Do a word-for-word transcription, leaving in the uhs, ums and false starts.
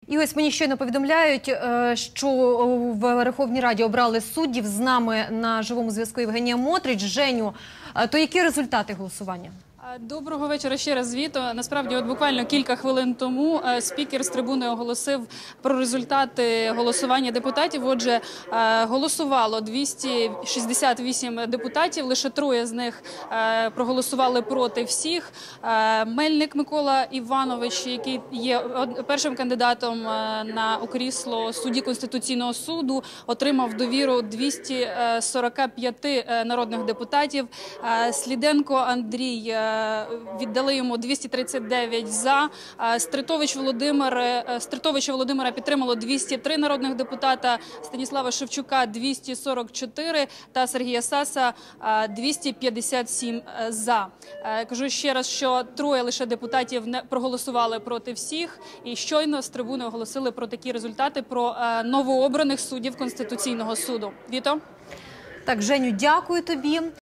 І ось мені щойно повідомляють, що в Верховній Раді обрали суддів. З нами на живому зв'язку Євгенія Мотрич. Женю, то які результати голосування? Доброго вечора ще раз, Віто. Насправді, от буквально кілька хвилин тому спікер з трибуни оголосив про результати голосування депутатів. Отже, голосувало двісті шістдесят вісім депутатів, лише троє з них проголосували проти всіх. Мельник Микола Іванович, який є першим кандидатом на крісло судді Конституційного суду, отримав довіру двохсот сорока п'яти народних депутатів. Сліденко Андрій віддали йому двісті тридцять дев'ять за. Стритович Володимир, Стритовича Володимира підтримало двісті три народних депутата, Станіслава Шевчука двісті сорок чотири та Сергія Саса двісті п'ятдесят сім за. Кажу ще раз, що троє лише депутатів не проголосували проти всіх, і щойно з трибуни оголосили про такі результати, про новообраних суддів Конституційного суду. Віто? Так, Женю, дякую тобі.